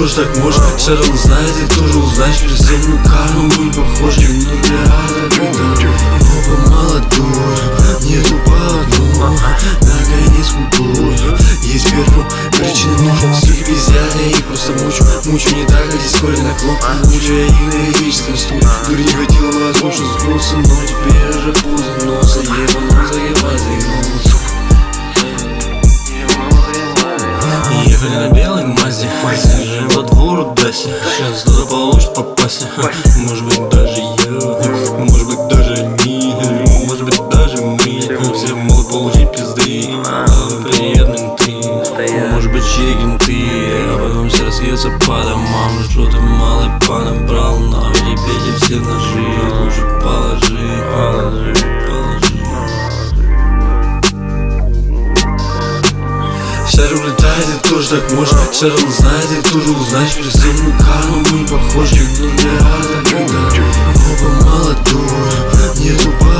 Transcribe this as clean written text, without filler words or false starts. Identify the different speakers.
Speaker 1: тоже так может. Шарл знает, ты тоже узнаешь. Перестрельную карну, мы не похожи. Но реально, когда оба молодой, нету по одну, наконец худой. Есть первую причины, нужен стих без я их просто мучу не так, как дискорд наклон. Мучу я их на электрическом стуле. Дури не хватило на возможно сброситься, но теперь уже поздно. Но заебался. Ехали на белой Мазде, езжаем во двор Даси. Сейчас кто-то получит по пасе. Может быть даже я, может быть даже они, может быть даже мы. Все могут получить пизды, привет менты. Может быть чекинты, а потом все разъедутся по домам. Что ты малый понабрал, но теперь все ножи лучше положи. Шарл улетает, ты тоже так можешь. Шарл знает, ты тоже узнаешь. Перестрельную карну, мы не похожи. Но реально, когда оба молодой, нету по